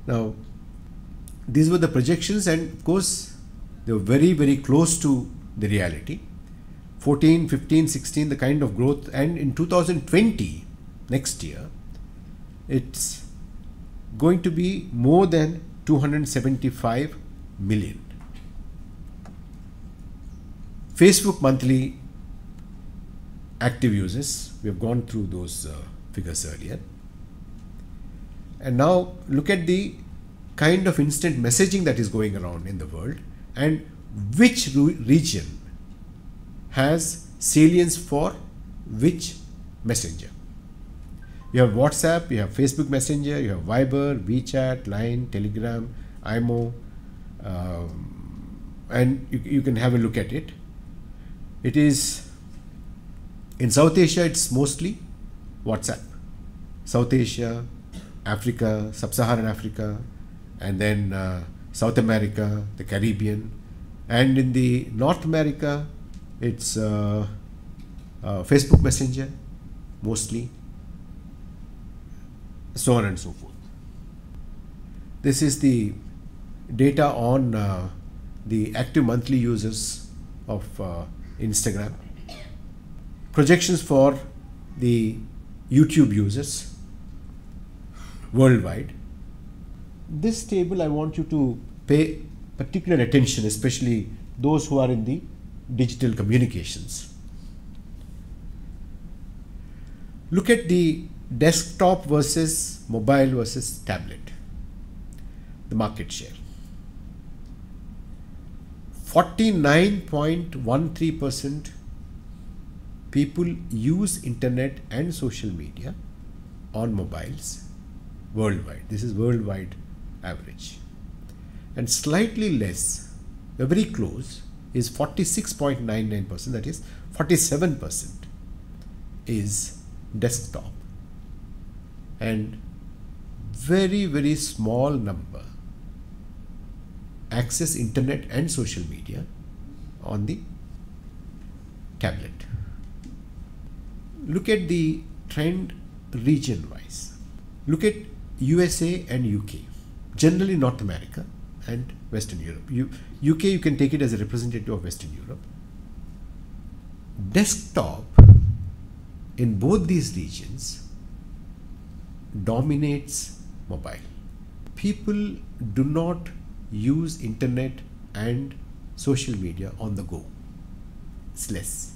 Now, these were the projections, and of course, they were very, very close to the reality. 14, 15, 16, the kind of growth, and in 2020, next year, it's going to be more than 275 million. Facebook monthly active users, we have gone through those figures earlier. And now look at the kind of instant messaging that is going around in the world, and which region has salience for which messenger. You have WhatsApp, you have Facebook Messenger, you have Viber, WeChat, Line, Telegram, IMO, and you can have a look at it. It is in South Asia, it's mostly WhatsApp. South Asia, Africa, Sub-Saharan Africa, and then South America, the Caribbean, and in the North America, it's Facebook Messenger, mostly, so on and so forth. This is the data on the active monthly users of Instagram. Projections for the YouTube users worldwide. This table, I want you to pay particular attention, especially those who are in the digital communications. Look at the desktop versus mobile versus tablet, the market share. 49.13% people use internet and social media on mobiles worldwide. This is worldwide average. And slightly less, very close, is 46.99%, that is 47% is desktop, and very, very small number access internet and social media on the tablet. Look at the trend region wise. Look at USA and UK, generally North America and Western Europe. UK, you can take it as a representative of Western Europe. Desktop in both these regions dominates mobile. People do not use internet and social media on the go. It's less.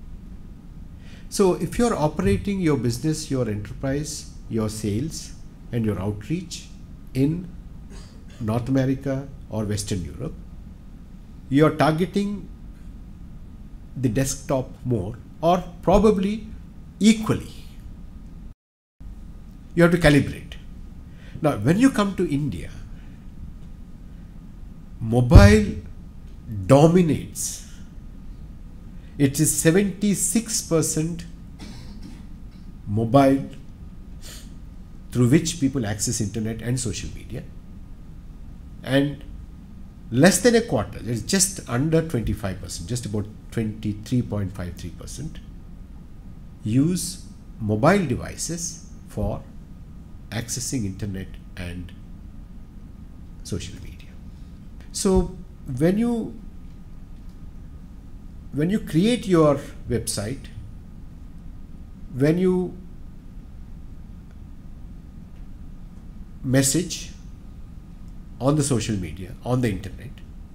So if you're operating your business, your enterprise, your sales and your outreach in North America or Western Europe, you're targeting the desktop more, or probably equally. You have to calibrate. Now, when you come to India, mobile dominates. It is 76% mobile through which people access internet and social media, and less than a quarter, it's just under 25%, just about 23.53%, use mobile devices for accessing internet and social media. So when you create your website, when you message on the social media, on the internet,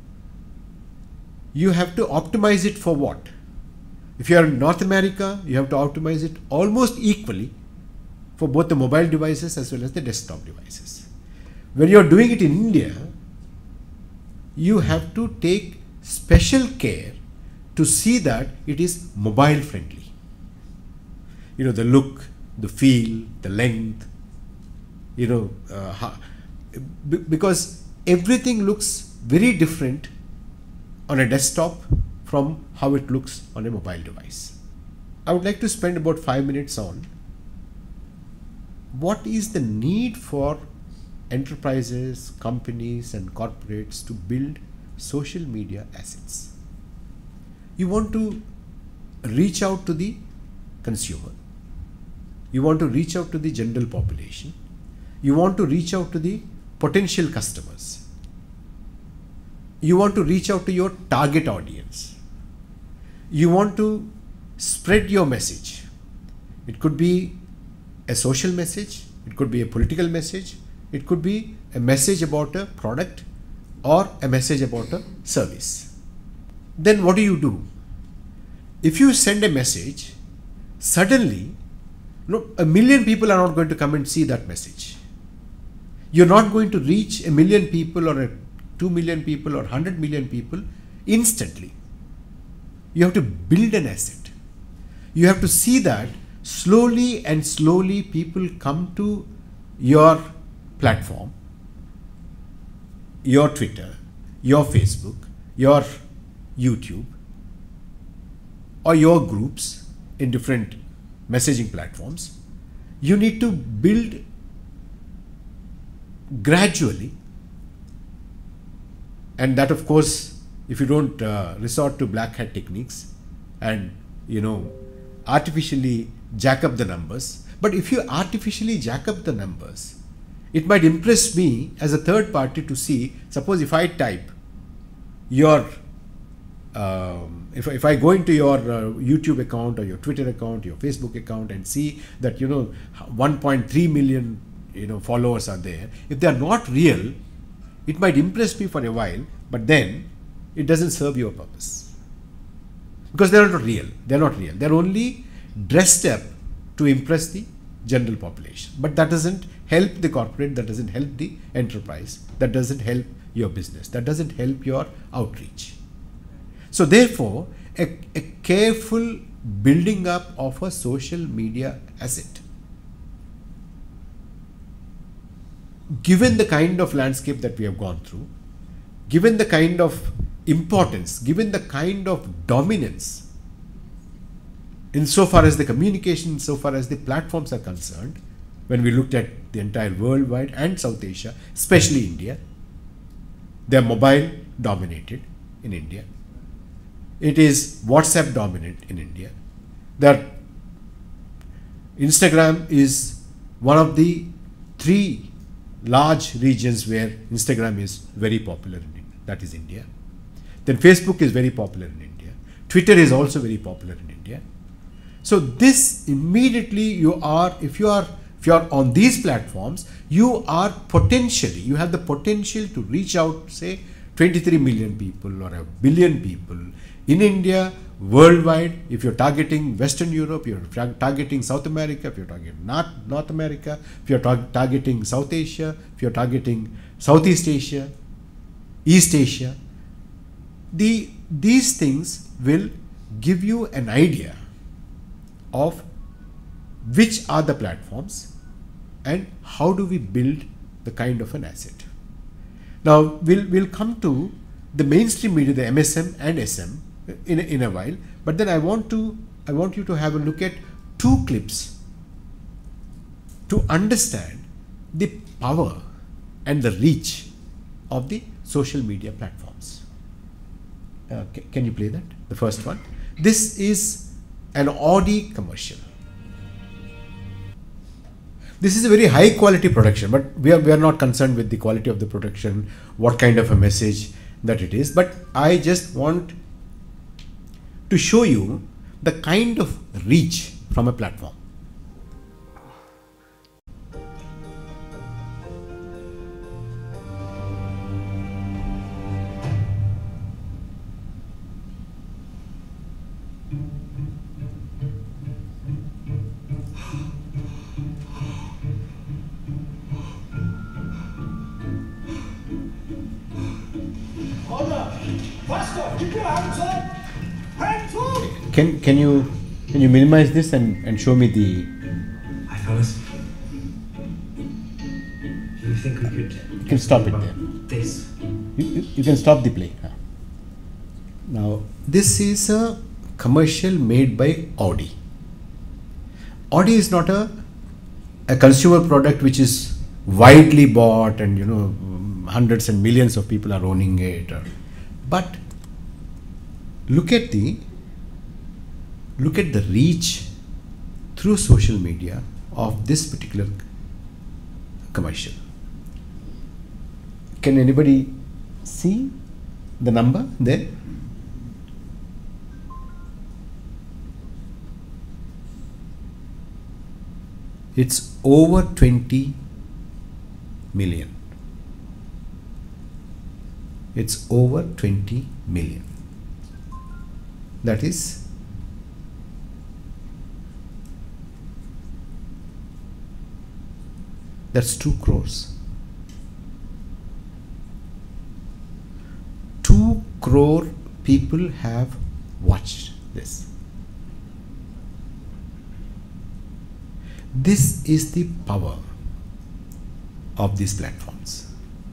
you have to optimize it for what? If you are in North America, you have to optimize it almost equally for both the mobile devices as well as the desktop devices. When you are doing it in India, you have to take special care to see that it is mobile friendly. You know, the look, the feel, the length, you know, because everything looks very different on a desktop from how it looks on a mobile device. I would like to spend about 5 minutes on what is the need for enterprises, companies and corporates to build social media assets. You want to reach out to the consumer. You want to reach out to the general population. You want to reach out to the potential customers. You want to reach out to your target audience. You want to spread your message. It could be a social message, it could be a political message, it could be a message about a product or a message about a service. Then what do? If you send a message, suddenly, a million people are not going to come and see that message. You're not going to reach a million people or 2 million people or 100 million people instantly. You have to build an asset. You have to see that slowly and slowly people come to your platform, your Twitter, your Facebook, your YouTube, or your groups in different messaging platforms. You need to build gradually, and that, of course, if you don't resort to black hat techniques and artificially jack up the numbers. But if you artificially jack up the numbers, it might impress me as a third party to see, suppose if I type your if I go into your YouTube account or your Twitter account, your Facebook account, and see that 1.3 million followers are there, if they are not real, it might impress me for a while, but then it doesn't serve your purpose, because they are not real. They are not real. They are only dressed up to impress the general population. But that doesn't help the corporate, that doesn't help the enterprise, that doesn't help your business, that doesn't help your outreach. So therefore, a careful building up of a social media asset, given the kind of landscape that we have gone through, given the kind of importance, given the kind of dominance insofar as the communication, insofar as the platforms are concerned, when we looked at the entire worldwide and South Asia, especially India, they are mobile dominated in India. It is WhatsApp dominant in India. That Instagram is one of the 3 large regions where Instagram is very popular in India. That is India. Then Facebook is very popular in India. Twitter is also very popular in India. So this immediately if you are on these platforms, you have the potential to reach out, say, 23 million people or 1 billion people in India, worldwide. If you're targeting Western Europe, you're targeting South America, if you're targeting North America, if you're targeting South Asia, if you're targeting Southeast Asia, East Asia, these things will give you an idea of which are the platforms and how do we build the kind of an asset. Now we'll come to the mainstream media, the MSM and SM in a while, but then I want you to have a look at 2 clips to understand the power and the reach of the social media platforms. Can you play that? The first one. This is an Audi commercial. This is a very high quality production, but we are not concerned with the quality of the production, what kind of a message that it is, but I just want to show you the kind of reach from a platform. Can you minimize this and show me the... Hi fellas. Do you think we could... You can stop it there. This. You can stop the play. Now, this is a commercial made by Audi. Audi is not a consumer product which is widely bought and hundreds and millions of people are owning it. But look at the reach through social media of this particular commercial. Can anybody see the number there? It's over 20 million. It's over 20 million. That's 2 crores. 2 crore people have watched this. This is the power of these platforms.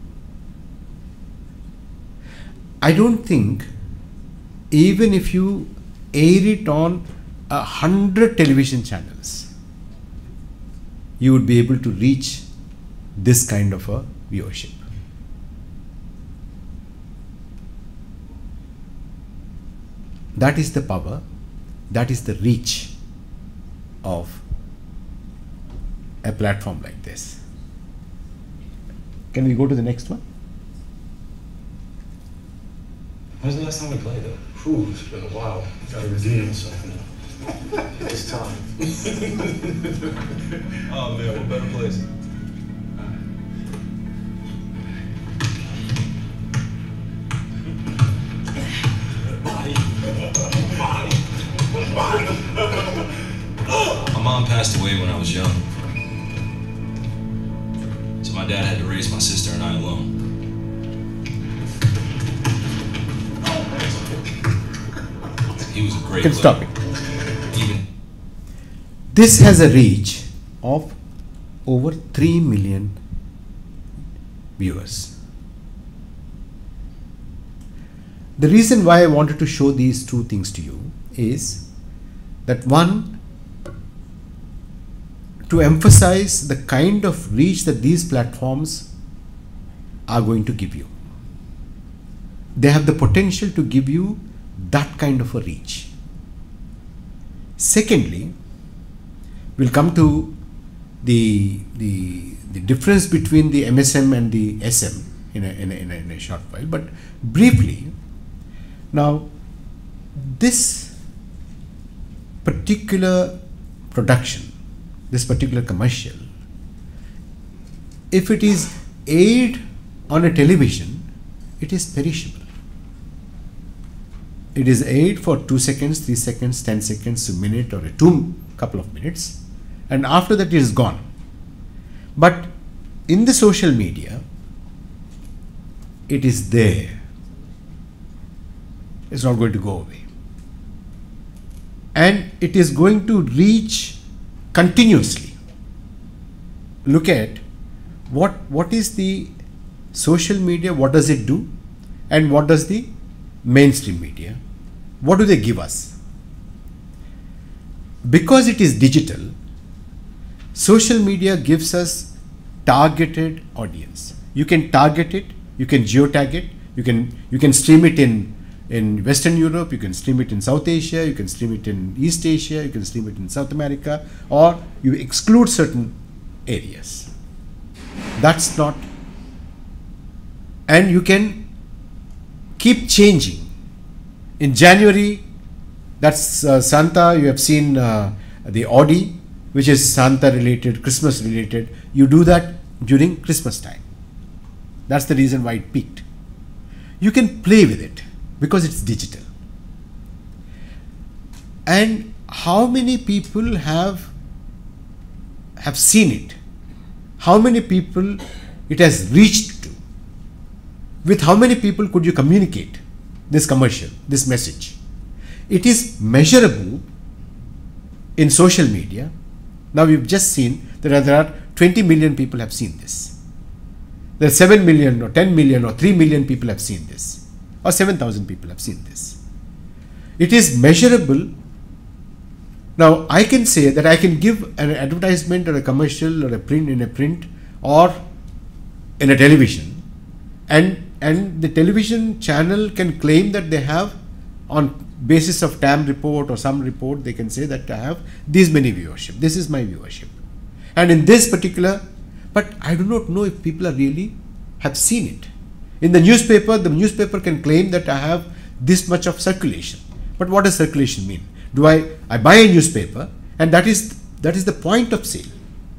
I don't think even if you air it on 100 television channels, you would be able to reach this kind of a viewership. That is the power, that is the reach of a platform like this. Can we go to the next one? When's the last time we played though? Whew, it's been a while. Gotta redeem myself now. It's time. Oh man, what better place? My mom passed away when I was young. So my dad had to raise my sister and I alone. He was a great Can stop it. Even This has a reach of over 3 million viewers. The reason why I wanted to show these two things to you is that, one, to emphasize the kind of reach that these platforms are going to give you. They have the potential to give you that kind of a reach. Secondly, we'll come to the difference between the MSM and the SM in a short while, but briefly, now this particular production, this particular commercial, if it is aired on a television, it is perishable. It is aired for 2 seconds, 3 seconds, 10 seconds, a minute, or couple of minutes, and after that it is gone. But in the social media, it is there. It's not going to go away. And it is going to reach continuously. Look at what is the social media, what does it do, and what does the mainstream media, what do they give us? Because it is digital, social media gives us targeted audience. You can target it, you can geotag it, you can stream it in Western Europe, you can stream it in South Asia, you can stream it in East Asia, you can stream it in South America, or you exclude certain areas. That's not, and you can keep changing. In January, that's Santa, you have seen the Audi, which is Santa related, Christmas related. You do that during Christmas time. That's the reason why it peaked. You can play with it because it's digital. And how many people have seen it? How many people it has reached to? With how many people could you communicate this commercial, this message? It is measurable in social media. Now we've just seen that there are 20 million people have seen this. There are 7 million or 10 million or 3 million people have seen this, or 7,000 people have seen this. It is measurable. Now I can say that I can give an advertisement or a commercial or a print or in a television, and the television channel can claim that they have, on basis of TAM report or some report, they can say that I have these many viewership, this is my viewership, and in this particular, but I do not know if people are really have seen it. In the newspaper can claim that I have this much of circulation. But what does circulation mean? I buy a newspaper and that is the point of sale.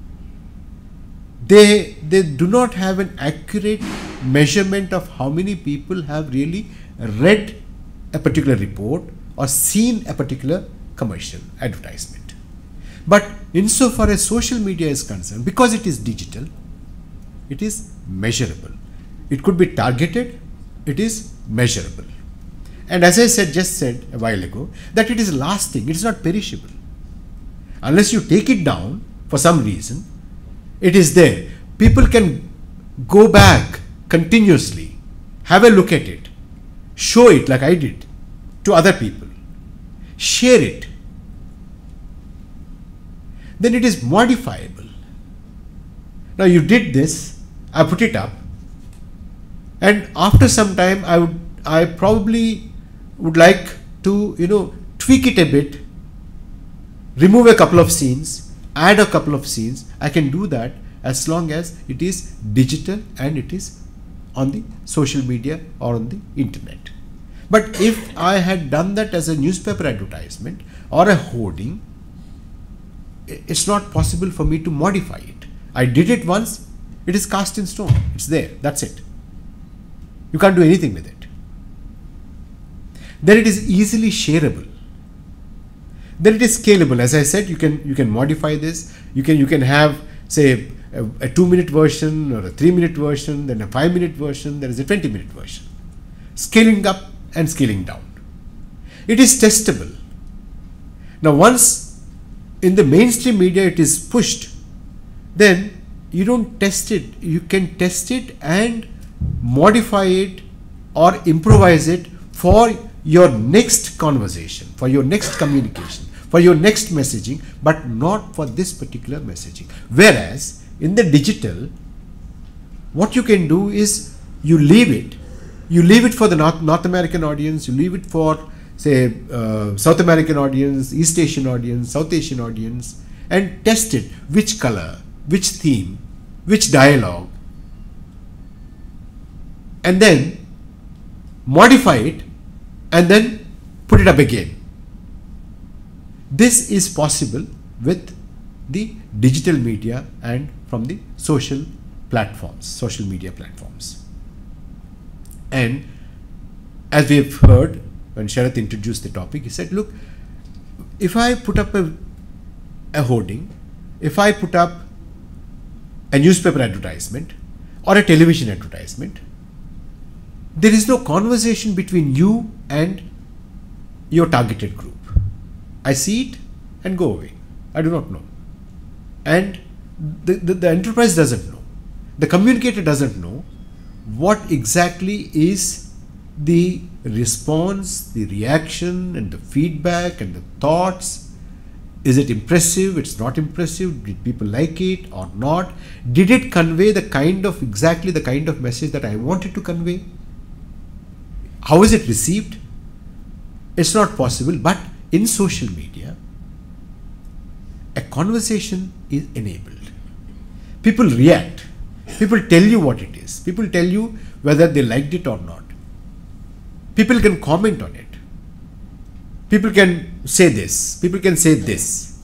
They do not have an accurate measurement of how many people have really read a particular report or seen a particular commercial advertisement. But insofar as social media is concerned, because it is digital, it is measurable. It could be targeted, it is measurable. And as I just said a while ago, that it is lasting, it is not perishable. Unless you take it down for some reason, it is there. People can go back continuously, have a look at it, show it like I did to other people, share it. Then it is modifiable. Now you did this, I put it up, and after some time I probably would like to tweak it a bit, remove a couple of scenes, add a couple of scenes. I can do that as long as it is digital and it is on the social media or on the internet. But if I had done that as a newspaper advertisement or a hoarding, it's not possible for me to modify it. I did it once, it is cast in stone, it's there, that's it. You can't do anything with it. Then it is easily shareable. Then it is scalable. As I said, you can modify this. You can have, say, a 2-minute version or a 3-minute version, then a 5-minute version, there is a 20-minute version. Scaling up and scaling down. It is testable. Now once in the mainstream media it is pushed, then you don't test it. You can test it and modify it or improvise it for your next conversation, for your next communication, for your next messaging, but not for this particular messaging. Whereas in the digital, what you can do is you leave it for the North American audience, you leave it for, say, South American audience, East Asian audience, South Asian audience, and test it, which color, which theme, which dialogue, and then modify it and then put it up again. This is possible with the digital media and from the social platforms, social media platforms. And as we have heard, when Sharath introduced the topic, he said, look, if I put up a hoarding, if I put up a newspaper advertisement or a television advertisement, there is no conversation between you and your targeted group. I see it and go away. I do not know. And the enterprise doesn't know. The communicator doesn't know what exactly is the response, the reaction and the feedback and the thoughts. Is it impressive? It's not impressive. Did people like it or not? Did it convey exactly the kind of message that I wanted to convey? How is it received? It's not possible, but in social media, a conversation is enabled. People react. People tell you what it is. People tell you whether they liked it or not. People can comment on it. People can say this. People can say this.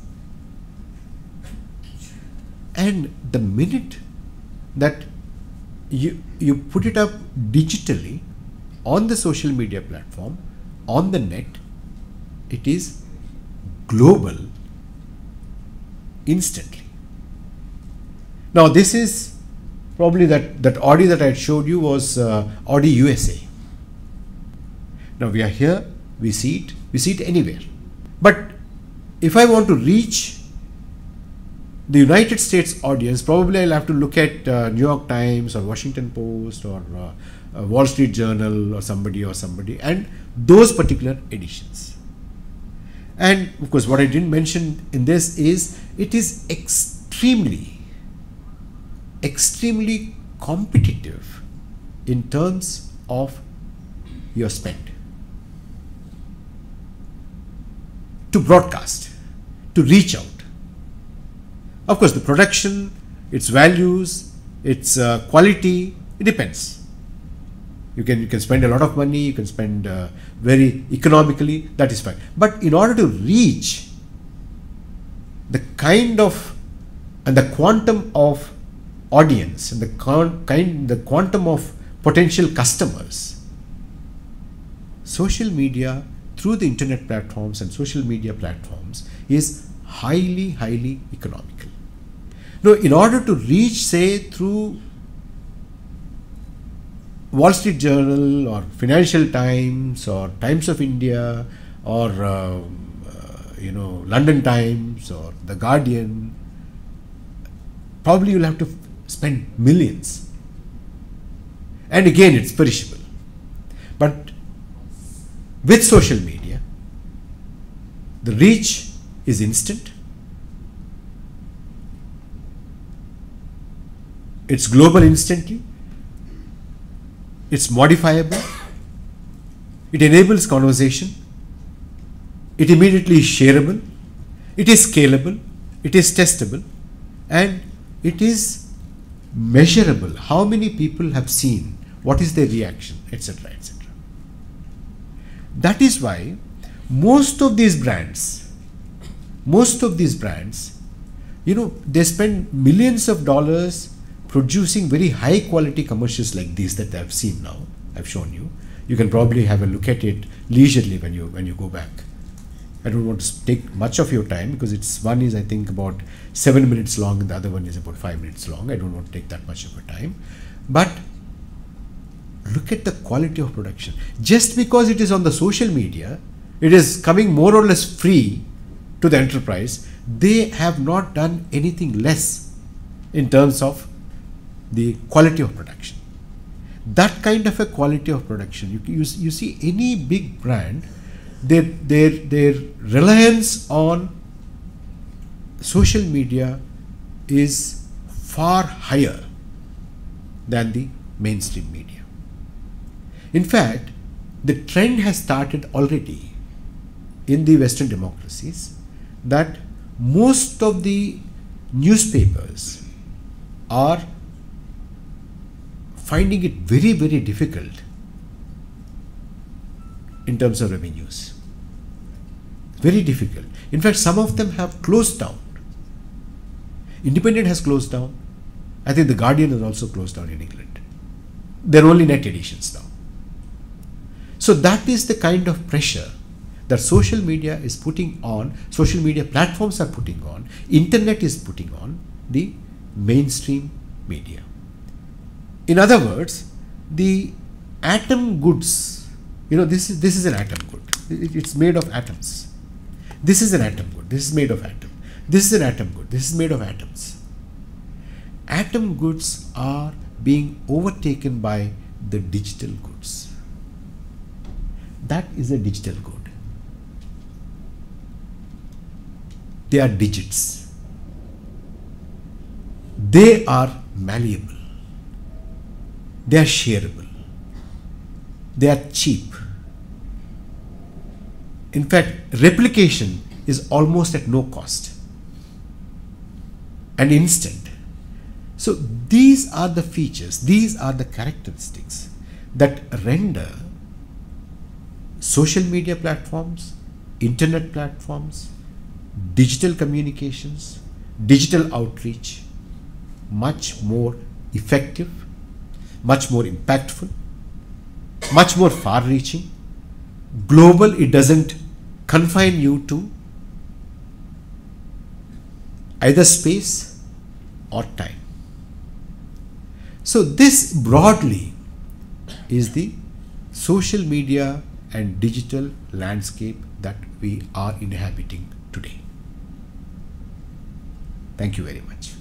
And the minute that you put it up digitally on the social media platform, on the net, it is global instantly. Now this is probably that audio that I showed you was Audi USA. Now we are here, we see it anywhere. But if I want to reach the United States audience, probably I'll have to look at New York Times or Washington Post or Wall Street Journal or somebody and those particular editions. And of course what I didn't mention in this is it is extremely competitive in terms of your spend to broadcast, to reach out. Of course the production, its values, its quality, it depends. You can spend a lot of money, you can spend very economically, that is fine. But in order to reach the kind of and the quantum of audience and the quantum of potential customers, social media through the internet platforms and social media platforms is highly economical. Now, in order to reach, say, through Wall Street Journal or Financial Times or Times of India or London Times or The Guardian, probably you'll have to spend millions. And again, it's perishable. But with social media, the reach is instant. It's global instantly. It's modifiable. It enables conversation. It immediately is shareable. It is scalable. It is testable. And it is measurable. How many people have seen? What is their reaction? Etc. etc. That is why most of these brands, they spend millions of dollars producing very high quality commercials like these that I've seen now. I've shown you. You can probably have a look at it leisurely when you go back. I don't want to take much of your time because one is I think about 7 minutes long and the other one is about 5 minutes long. I don't want to take that much of your time. But look at the quality of production. Just because it is on the social media, it is coming more or less free to the enterprise. They have not done anything less in terms of the quality of production. That kind of a quality of production, you see any big brand, their reliance on social media is far higher than the mainstream media. In fact, the trend has started already in the Western democracies that most of the newspapers are finding it very difficult in terms of revenues. Very difficult. In fact, some of them have closed down. Independent has closed down. I think The Guardian has also closed down in England. They're only net editions now. So that is the kind of pressure that social media is putting on, social media platforms are putting on, internet is putting on the mainstream media. In other words, the atom goods, this is an atom good. It's made of atoms. This is an atom good. This is made of atom. This is an atom good. This is made of atoms. Atom goods are being overtaken by the digital goods. That is a digital good. They are digits. They are malleable. They are shareable. They are cheap. In fact, replication is almost at no cost and instant. So these are the features, these are the characteristics that render social media platforms, internet platforms, digital communications, digital outreach much more effective, much more impactful, much more far-reaching, global. It doesn't confine you to either space or time. So this broadly is the social media and digital landscape that we are inhabiting today. Thank you very much.